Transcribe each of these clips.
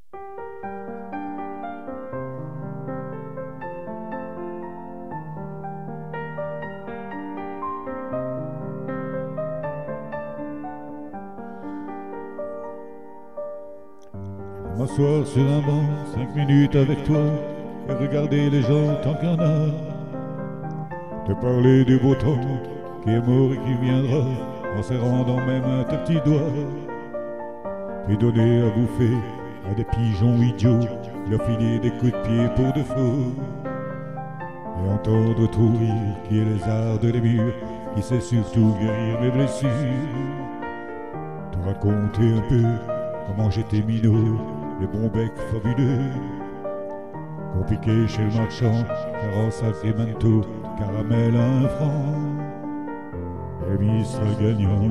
M'asseoir sur un banc, 5 minutes avec toi, et regarder les gens tant qu'il y en a. Te parler du beau temps qui est mort et qui viendra, en serrant dans mes mains tes petits doigts. Puis donner à bouffer à des pigeons idiots, leur filer des coups de pied pour de faux. Et entendre tout rire qui est les arts de les murs, qui sait surtout guérir mes blessures. Te raconter un peu comment j'étais minot, les bons becs fabuleux, qu'on piquait chez le marchand, car en Sacramento, caramel à 1 franc, et Mistral gagnant.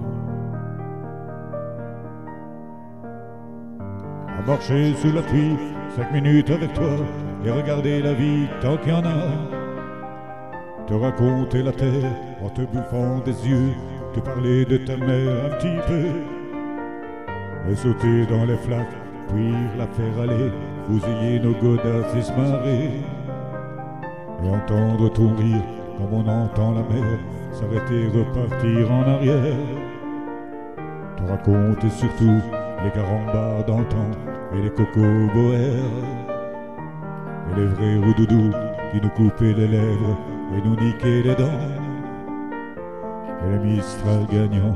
À marcher sous la pluie, 5 minutes avec toi, et regarder la vie tant qu'il y en a. Te raconter la terre en te bouffant des yeux, te parler de ta mère un petit peu, et sauter dans les flaques, puis la faire aller, bousiller nos godasses et se marrer, et entendre ton rire comme on entend la mer s'arrêter, repartir en arrière. Te raconter surtout les carambars d'antan et les cocos boères, et les vrais roudoudous qui nous coupaient les lèvres et nous niquaient les dents, et les Mistral gagnants.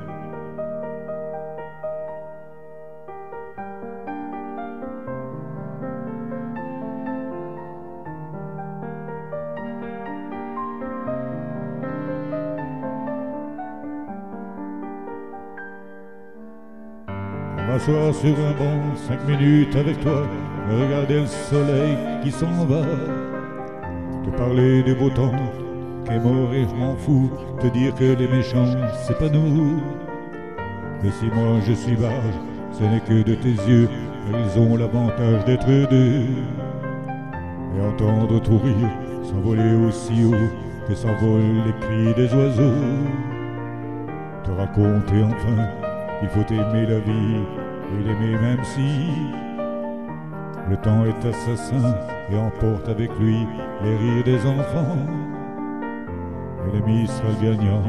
M'asseoir sur un banc, 5 minutes avec toi, et regarder le soleil qui s'en va. Te parler du beau temps qui est mort et je m'en fous, te dire que les méchants c'est pas nous. Que si moi je suis barge, ce n'est que de tes yeux, ils ont l'avantage d'être deux. Et entendre ton rire s'envoler aussi haut que s'envolent les cris des oiseaux. Te raconter enfin qu'il faut aimer la vie et l'aimer même si le temps est assassin et emporte avec lui les rires des enfants, et les Mistral gagnants,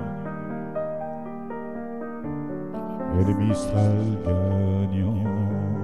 et les Mistral gagnants.